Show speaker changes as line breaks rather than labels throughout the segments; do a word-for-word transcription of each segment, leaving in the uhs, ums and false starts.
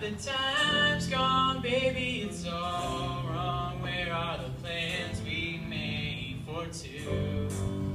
the time's gone, baby, it's all wrong. Where are the plans we made for two?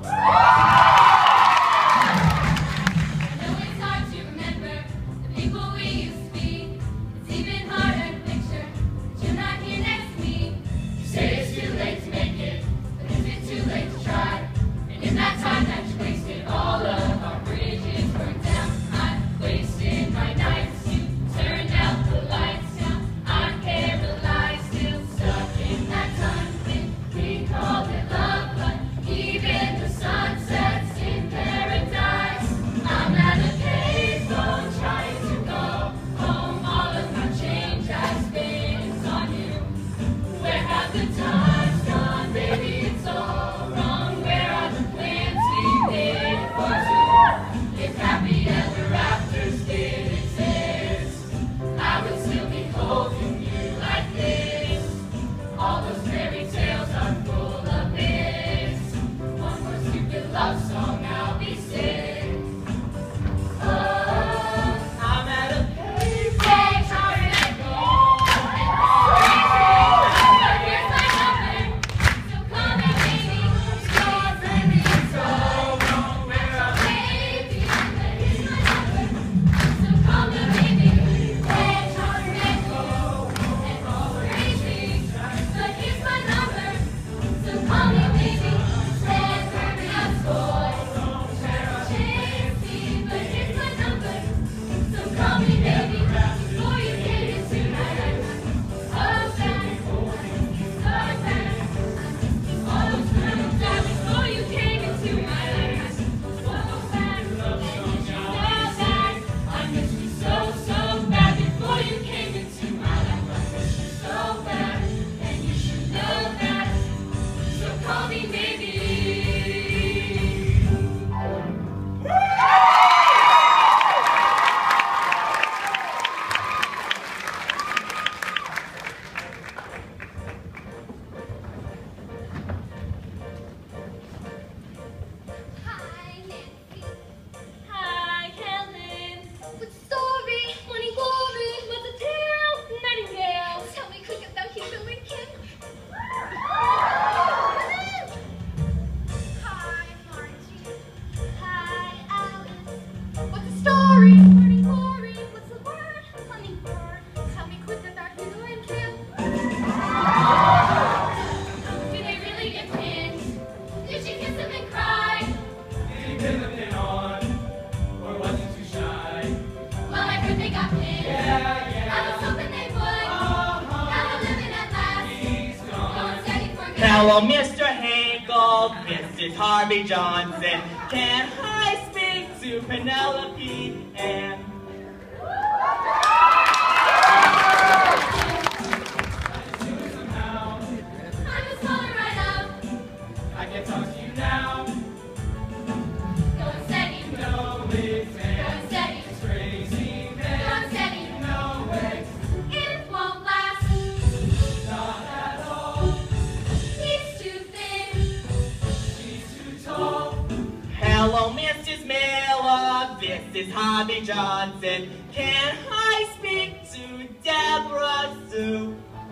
Hello, Mister Hankel, this is Harvey Johnson. Can I speak to Penelope Ann?
I can talk to you now.
Go steady.
No, it's
Go steady.
it's crazy.
Go steady.
No way,
It won't last.
not at all.
He's too thin.
She's too tall.
Hello, Missus Miller, this is Harvey Johnson. Can I speak to Deborah Sue?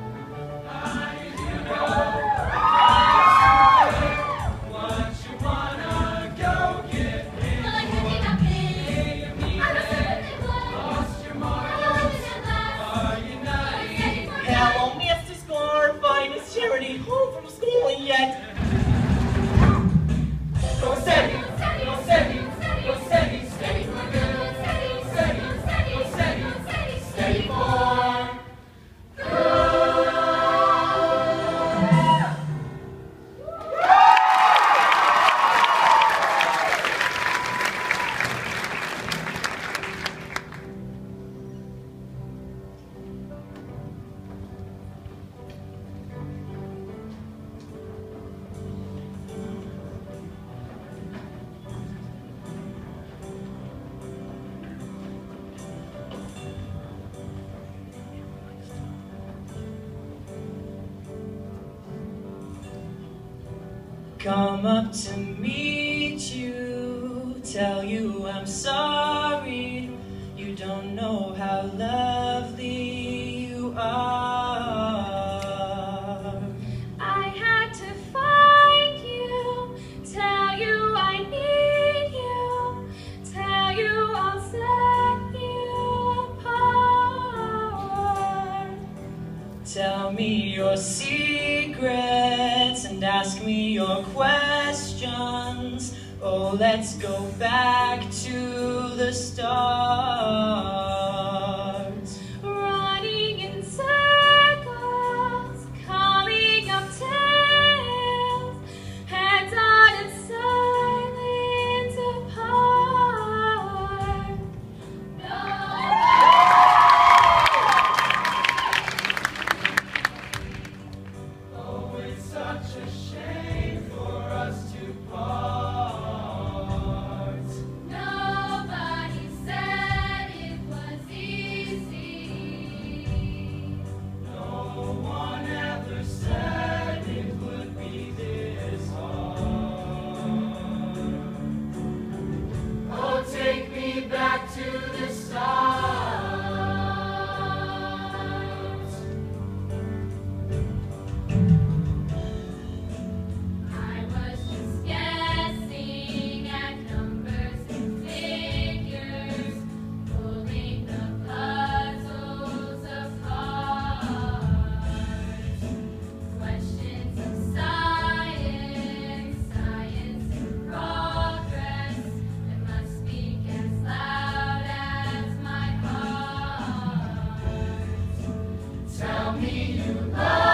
What you wanna go get paid?
Well, I could dig up in. I was hoping they would.
Lost your
I
mark.
love it at last.
Are you
Go
nutty?
steady for
Hello, Mister Scarfine, is Charity home from school yet?
Go steady.
Go steady.
Go steady.
Steady.
Go steady.
Steady for good. Steady.
Steady.
Go steady.
Go steady.
Go steady.
Steady for
Come up to meet you, tell you I'm sorry. You don't know how lovely Tell me your secrets and ask me your questions. Oh, let's go back to the start.
Running in circles, coming up tails, heads on in silence apart. No.
Oh, it's such a shame for us to part.
Nobody said it was easy.
No one ever said it would be this hard. Oh, take me back to the start.
I was just guessing at numbers and figures, pulling the puzzles apart. Questions of science, science in progress, that must speak as loud as my heart.
Tell me you love